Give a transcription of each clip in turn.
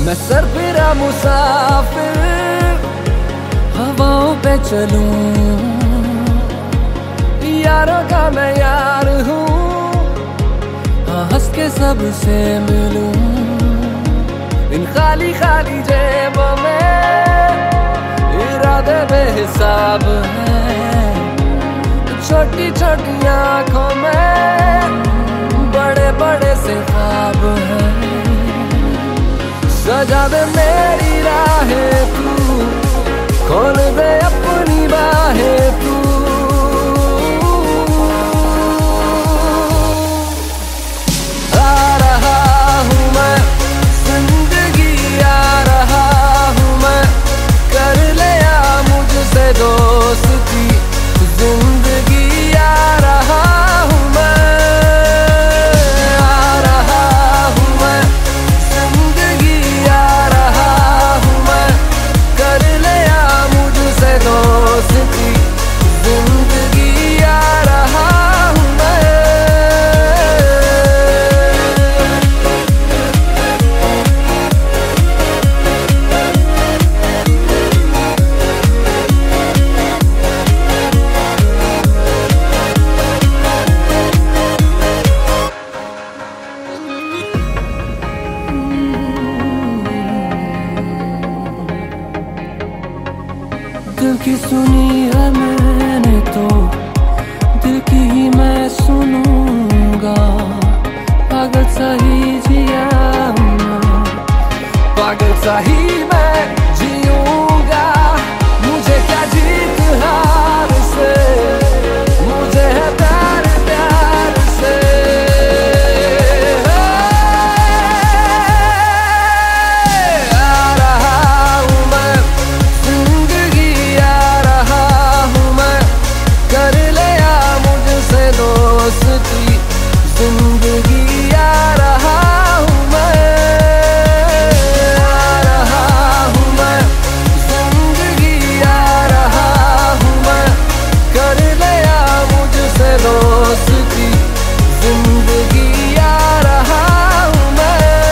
मैं सरफिरा मुसाफिर हवाओं पे चलूं, यारों का मैं यार हूँ, हाँ हंस के सबसे मिलूं। इन खाली खाली जेबों में इरादे बेहिसाब हैं, छोटी छोटी आंखों में बड़े बड़े से ख्वाब हैं। सजा दे मेरी राहें तू, खोल दे अपनी बाहें तू। आ रहा हूँ मैं जिंदगी, आ रहा हूँ मैं, कर ले आ मुझसे दोस्ती जिंदगी। आ रहा हूँ मैं, आ रहा हूँ मैं जिंदगी, आ रहा हूँ मैं, कर ले आ मुझसे दोस्ती जिंदगी। आ रहा हूँ मैं। दिल की सुनी है मैंने तो दिल की ही मैं सुनूंगा। पागल सा ही जिया मैं, पागल सा ही मैं जीऊंगा। मुझे क्या जीत हार से, मुझे है प्यार प्यार से। आ रहा हूँ मैं जिंदगी, आ रहा हूँ मैं, कर ले आ मुझसे दोस्ती जिंदगी। आ रहा हूँ मैं, आ रहा हूँ मैं जिंदगी, आ रहा हूँ मैं, कर ले आ मुझसे दोस्ती जिंदगी। आ रहा हूँ मैं।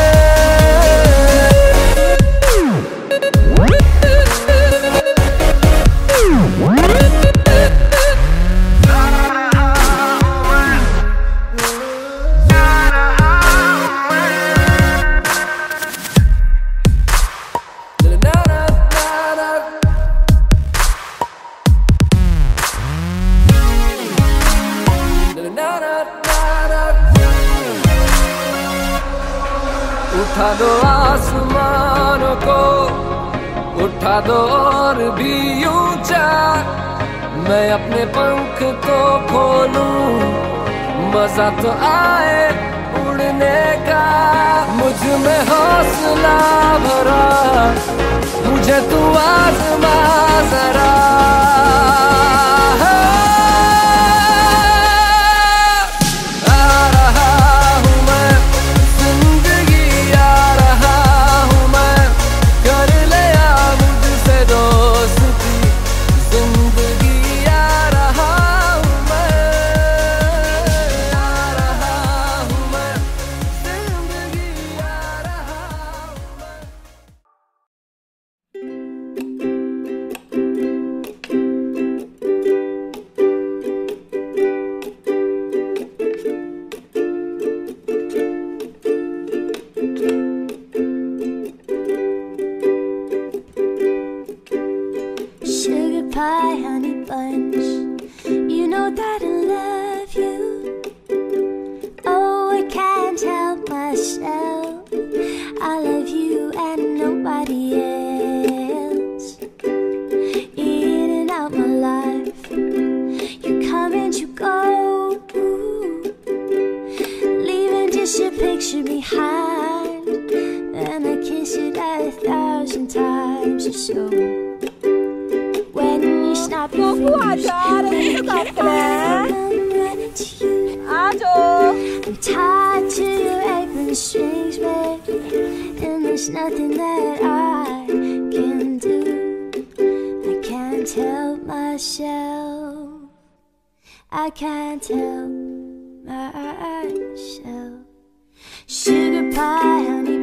उठा दो आसमानों को, उठा दो और भी ऊंचा, मैं अपने पंख तो खोलूं, मजा तो आए उड़ने का। मुझ में हौसला भरा, मुझे तू आज़मा जरा। आ रहा हूँ मैं जिंदगी, आ रहा हूँ मैं, कर ले आ मुझसे दोस्ती जिंदगी। आ रहा हूँ मैं, आ रहा हूँ मैं जिंदगी, आ रहा हूँ मैं। Sugar pie, honey bunch, you know that I love you. Oh, I can't help myself, I love you and nobody else. In and out my life, you come and you go, leaving just your picture behind, and I kiss it 1,000 times or so. When you snap your fingers, I'm running to you. I'm tied to your apron strings, babe, and there's nothing that I can do. I can't help myself, I can't help myself. Sugar pie, honey